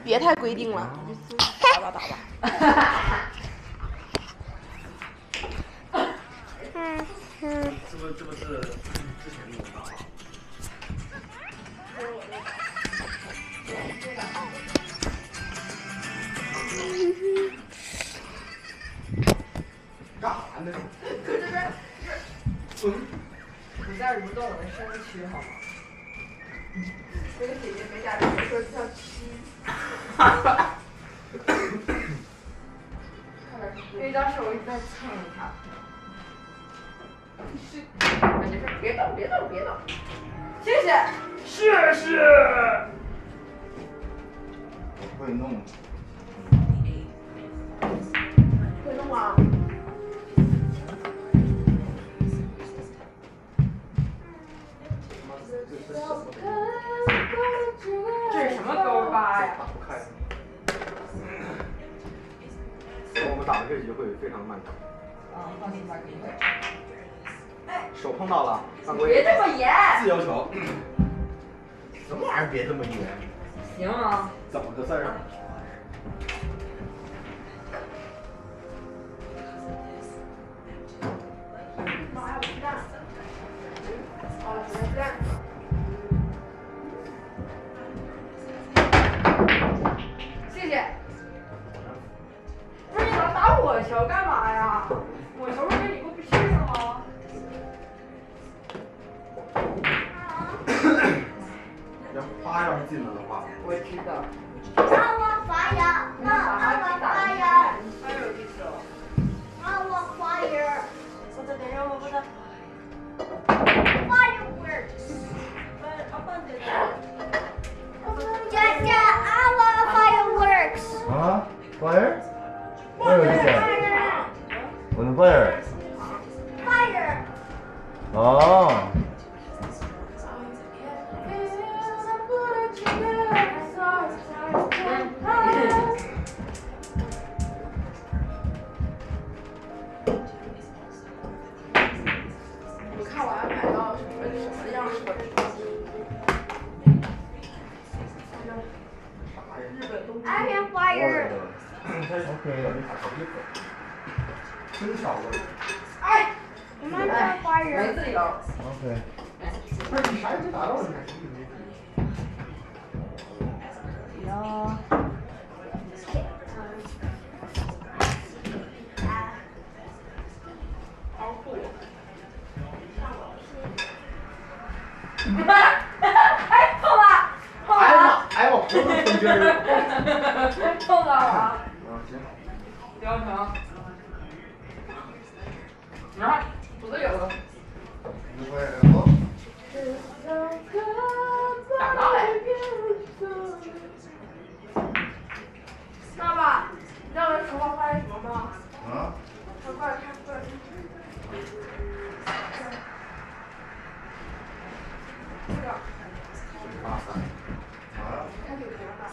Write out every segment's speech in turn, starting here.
别太规定了，打吧打吧。 这不是之前那种打法？干啥呢？ 搁这边。你在蠕动的身躯好吗？那个姐姐没假的说叫七。因为当时我一直在蹭她。是，没事，别动，别动，别动。谢谢。 谢谢。 我会弄。 会弄啊？这是什么勾八呀？ 打不开。我们打的这局会非常漫长。 啊，放心吧，给你。 手碰到了，犯规。 别这么严。 自由球。什么玩意儿？别这么严。 行啊。 怎么个事儿啊？ 妈呀，我鸡蛋。哦，只能这样。谢谢。不是你老打我球干嘛呀？我球是跟你过不去了吗？ 要八要是进了的话， 我知道。 I want fire. No, I want fire. 太有意思了。 I want fire. 我这点肉不的。 Fireworks. Jaja, I want fireworks. 啊 ，fire？ Where is that？ 我的 fire。 Fire. 哦。 你看我要买到什么样式的皮筋？日本东京。 I have fire. OK。 真少了。 哎， I want fire. 没自由。 OK。 不是你啥也没打到，你还呀。好酷。哎，碰了，碰了。 哎我头都分筋儿。 碰到了。 行。 标成。啊，不自由了。打到嘞。爸爸，你知道我手上发现什么吗？ 啊？ 快过来看，过来看。这个。看这个吧。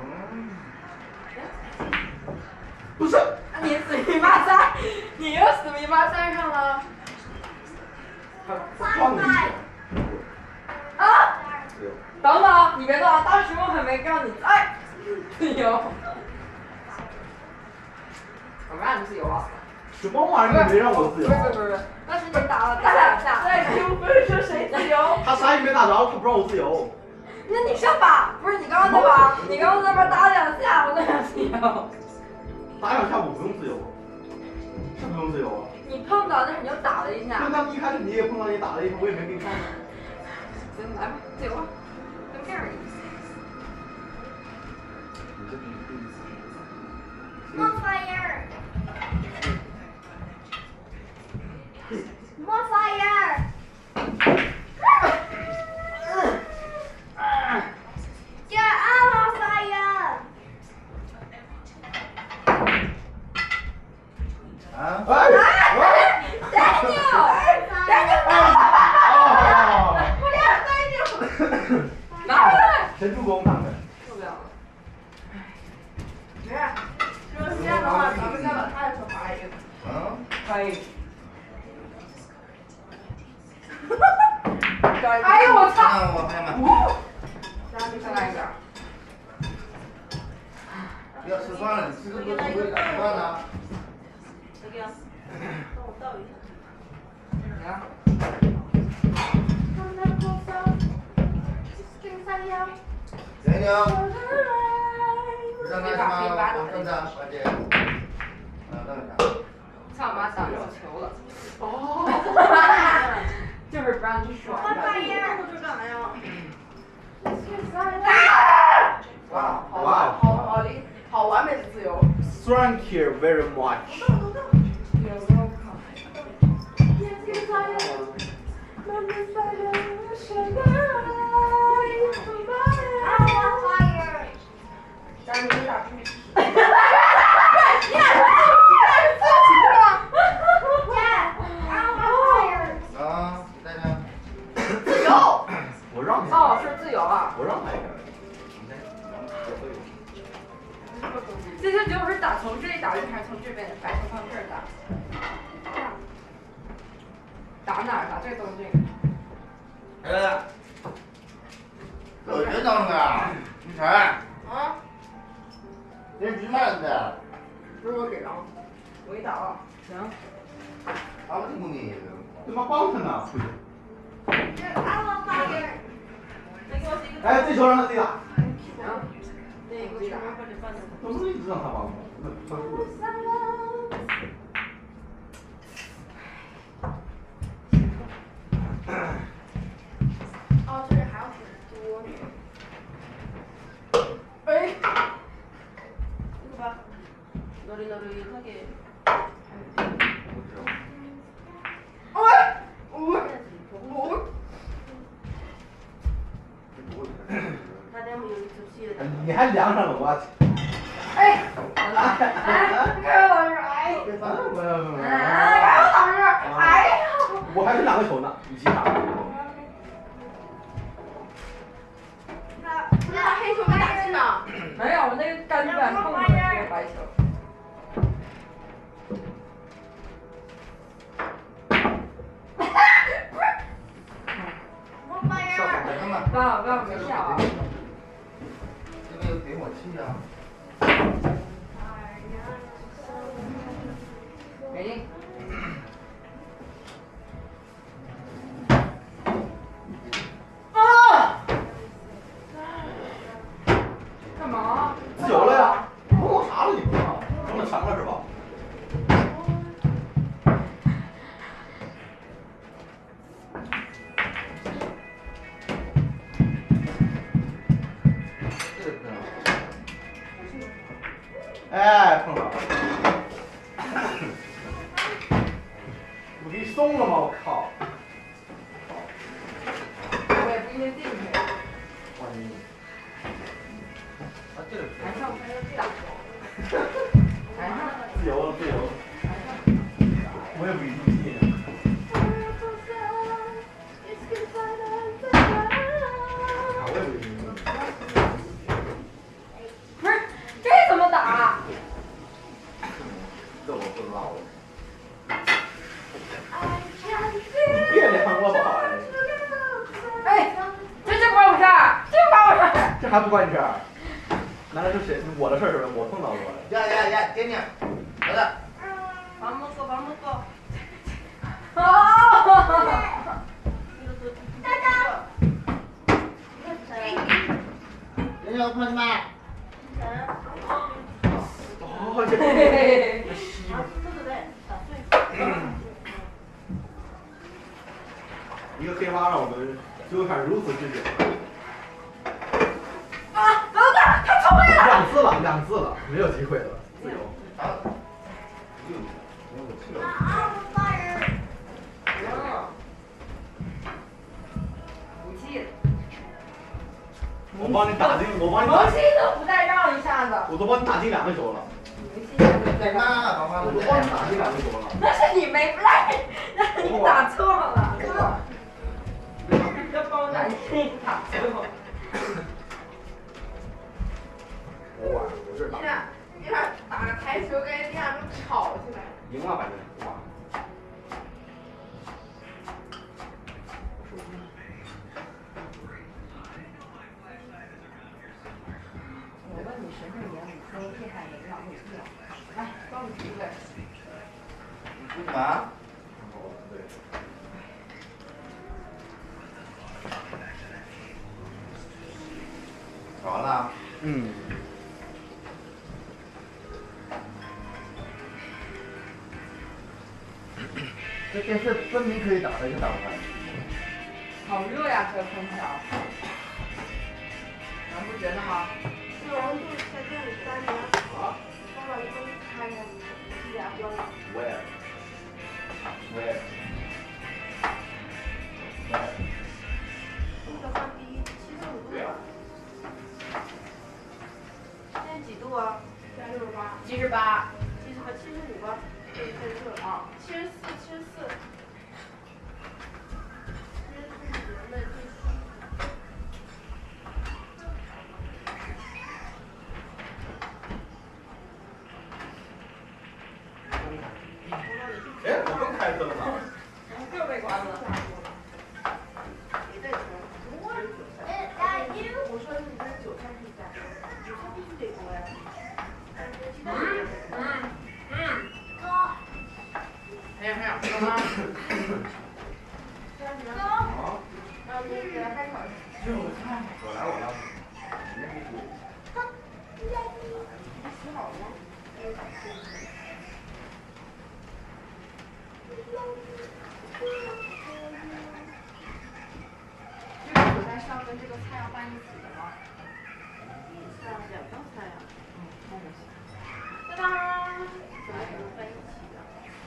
不是。 你死密码塞，你又死密码塞上了。 他撞你一下。 啊！等等，你别动啊！当时我还没让你哎，自由。我让你自由啊！ 什么玩意儿？你没让我自由？ 不是，当时你打了他两下，在纠纷说谁自由？ 他啥也没打着，他不让我自由。 那你上吧，不是你刚刚那把，你刚刚那边打两下，我在想自由。 打两下我不用自由，是不用自由啊。 你碰到，但是你又打了一下。 那一开始你也碰到，你打了一下，我也没给你看。 行，来吧，自由吧，就这样而已。 More fire! More fire! Yeah, I'm on fire! 啊？ Daniel! 不要 Daniel！ 拿回来！ 神助攻打的。 受不了了。没事。 如果是这样的话，咱们再把他的手划一个。 嗯。 可以。哎呦我操！ 我拍嘛。 再来一点。 要吃饭了，你吃这么多不会打饭呢？ 这个，帮我倒一下。你看。 牛牛，让他什么？我正常，关键。等一下。 操妈打手球了。哦。就是不让你爽。这干啥呀？哇，好完美的自由。 Thank you very much. 咱们打出去。 啊，你在呢？ 自由。 我让你。 哦，是自由啊。 我让他一下。 这些就是打从这里打人还是从这边白球放这儿打？打哪儿？打这东西。 我觉得呢，你看。 啊？ 这是嘛子的？ 不是我给的，我给打了。行。 他们听不你，他妈帮他呢。哎，这球让他自己打。 行。那个自己打。 怎么一直让他帮我？那他输了。 哦，这里还要很多。哎。这个吧。너리 하게. 어? 你还凉上了，我去。 哎，给我来。哎呀！ 我还是两个球呢，一起打。 那黑球没打进呢？没有，那个杆板碰了这个白球。 笑什么嘛？ 不要没笑啊！ 这个有点火气啊。 没劲。啊！干嘛？ 自由了呀！碰啥了你不知道？碰到墙了是吧？哎，碰到了！我给你送了吗？我靠！ 我也不一定进去。 万一……啊，这个还上打。还上。 自由了，自由了。我也不一定进。我也不一定进。 不是，这怎么打？ 这我不知道了。你别连我跑哎，这关我事儿，这关我事儿。 这还不关你事儿？难道是谁？我的事儿是吧？我碰到过的。呀，点点，来了。 把木头。啊！ 人家碰什么？哦，这一个黑花让我们纠缠如此之久。 啊！不要打，他冲来了。 两次了，没有机会了，自由。 武器。 我帮你打进， 萌新都不带让一下子。 我都帮你打进2个球了。对嘛，我都帮你打进2个球了。 那是你没来，让你打错了。要帮我打进打错。 我晚，我这打。 你俩打个台球跟人家都吵起来。 赢了，反正哇。 我问你。 神圣言语说厉害的让路掉。来，帮你提呗。 你出去吗？ 对。 搞完了。嗯。这电视分明可以打的，就打不开。 好热呀，这空调。你不觉得吗？ 这温度在这里待着。 啊？ 爸爸，你给我开开，这俩关了。 Where？ 这个放低75度吧。现在几度啊？现在68。 78。 75吧。这太热啊。74。 哎，我更开灯了。 又被关了。 我说你这韭菜可以加，韭菜必须得多呀。 哎呀，哥吗？ 给他开口。 韭菜，我来，我来。你没煮。 你洗好了吗？ 这个韭菜是要跟这个菜要拌一起的吗？ 是啊，2道菜呀。 那就行。 当当，怎么能拌一起的？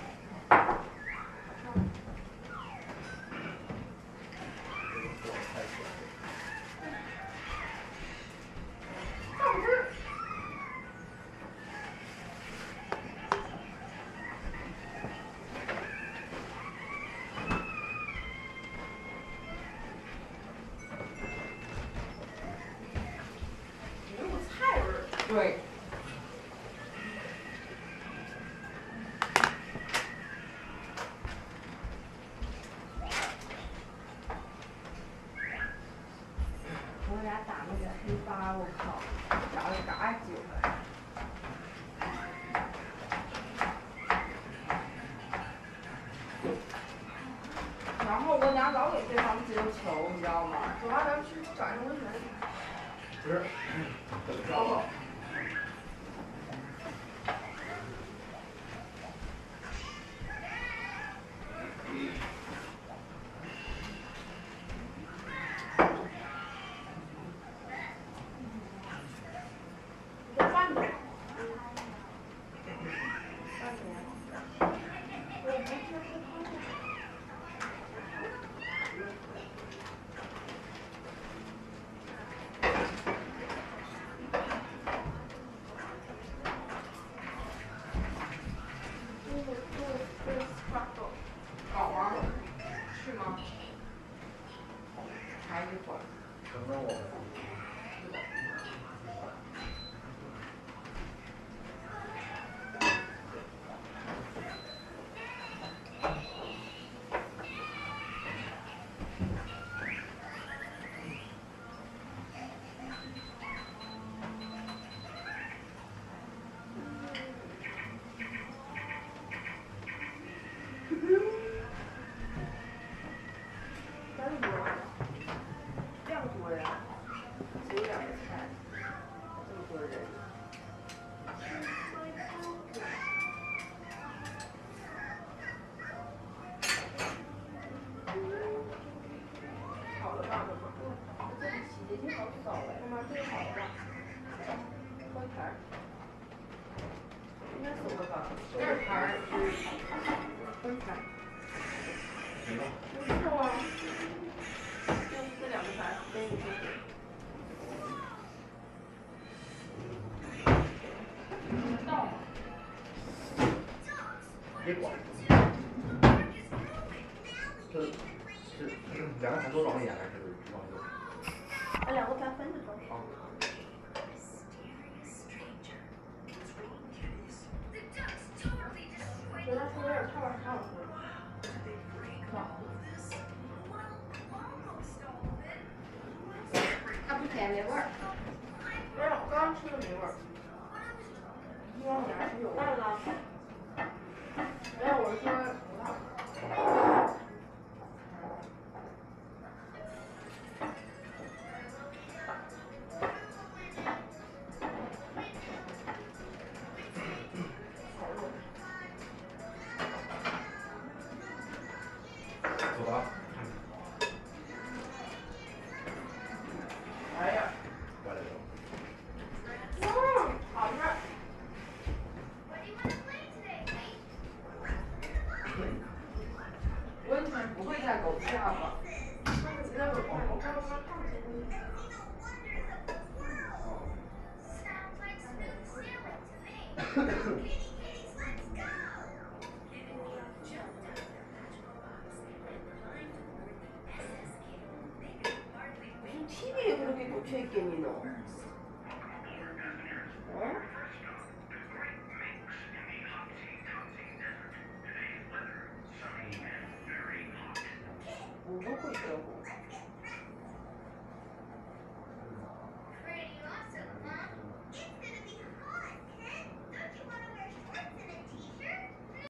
对。我俩打那个黑八，我靠，打了嘎久了。然后我俩老给对方接球，你知道吗？ 走吧，咱们去找一个温泉。 不是，怎么着？ 搞吗？去吗？还一会儿。 等等我。别管。是2个盘都往里还是往右？ 把2个盘分着装。 好。 觉得是有点差点差了。 它不甜没味儿。 不是，我刚刚吃的。 味儿。应该你还是有。没有，我是说。